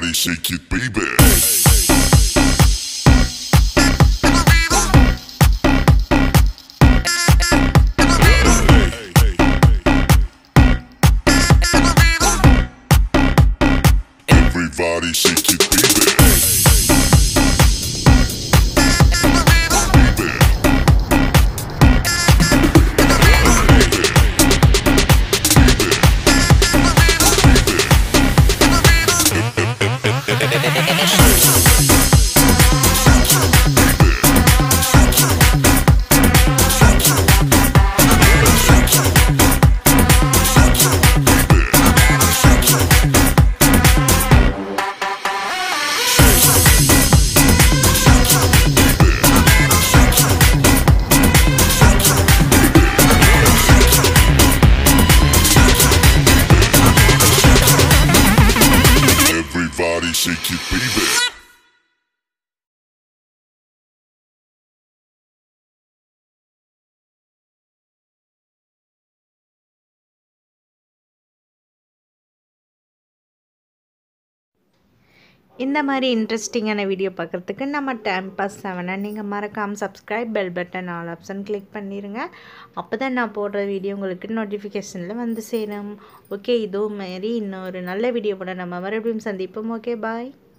Everybody shake it, baby. Everybody shake it, baby. Everybody shake it, baby. இந்த மாதிரி இன்ட்ரெஸ்டிங்கான video பார்க்குறதுக்கு நம்ம டைம் பாஸ் 7 நீங்கள் மறக்காமல் subscribe bell button all option click பண்ணிடுங்க. அப்போ தான் நான் போடுற வீடியோ உங்களுக்கு நோட்டிஃபிகேஷனில் வந்து சேரும். ஓகே, இதோ மாதிரி இன்னொரு நல்ல வீடியோ கூட நம்ம மறுபடியும் சந்திப்போம். ஓகே, பாய்.